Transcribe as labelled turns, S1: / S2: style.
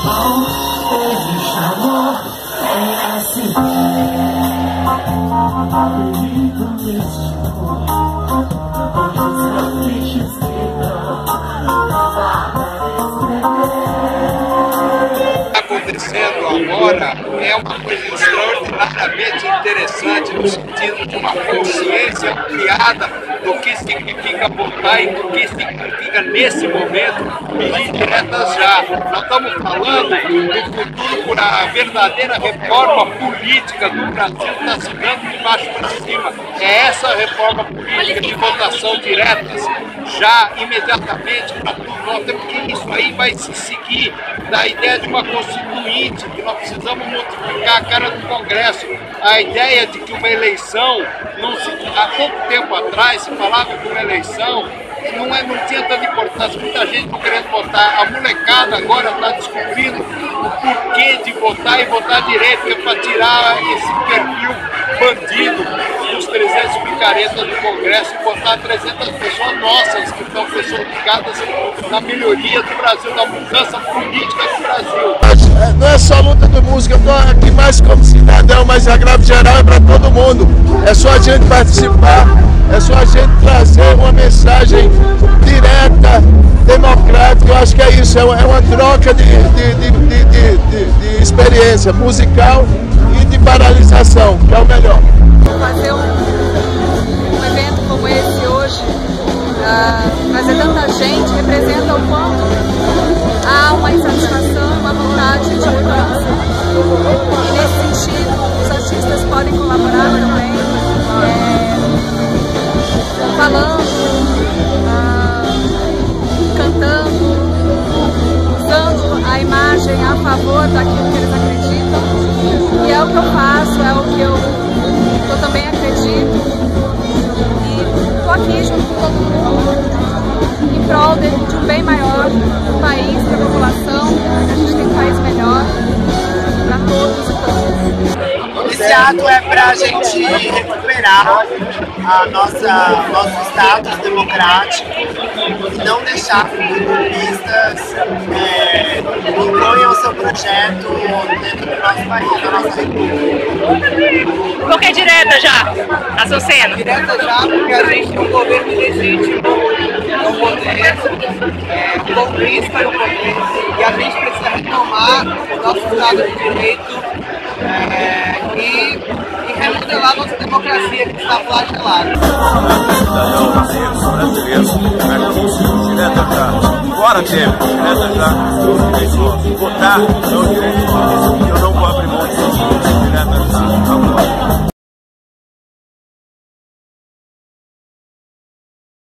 S1: Acontecendo agora é uma coisa extraordinariamente interessante no sentido de uma consciência ampliada do que significa votar e do que significa nesse momento pedir diretas já. Nós estamos falando do futuro por a verdadeira reforma política do Brasil está se dando de baixo para cima. É essa reforma política de votação diretas já imediatamente para tudo. Nós temos que isso aí vai se seguir da ideia de uma constituinte, que nós precisamos modificar a cara do Congresso. A ideia de que uma eleição, há pouco tempo atrás se falava que uma eleição não tinha tanta importância, muita gente não querendo votar. A molecada agora está descobrindo o porquê de votar e votar direito, que é para tirar esse perfil bandido dos 300 picaretas do Congresso e botar 300 pessoas nossas, que são pessoas ligadas na melhoria do Brasil, na mudança política do Brasil.
S2: Não é só luta de música, eu estou aqui mais como cidadão, mas a greve geral é para todo mundo. É só a gente participar, é só a gente trazer uma mensagem direta, democrática. Eu acho que é isso, é uma troca de experiência musical e de paralisação, que é o melhor.
S3: Fazer um evento como esse hoje, trazer tanta gente, representa o quanto há uma insatisfação e uma vontade de mudança. E nesse sentido, os artistas podem colaborar também, falando, cantando, usando a imagem a favor daquilo que eles acreditam. E é o que eu faço, é o que eu também acredito. E estou aqui junto com todo mundo em prol de um bem maior do país, para a população, para que a gente tenha um país melhor para todos e todas.
S4: Esse ato é para a gente recuperar nosso status democrático e não deixar que os golpistas imponham o seu projeto dentro do nosso país, da nossa república.
S5: Por que direta já, Açucena?
S4: Direta já porque a gente tem um governo ilegítimo no poder, golpista no poder, e a gente precisa retomar o nosso Estado de Direito e remodelar nossa democracia que está flagelada.
S6: Bora, Temer, direta já, votar, não direito.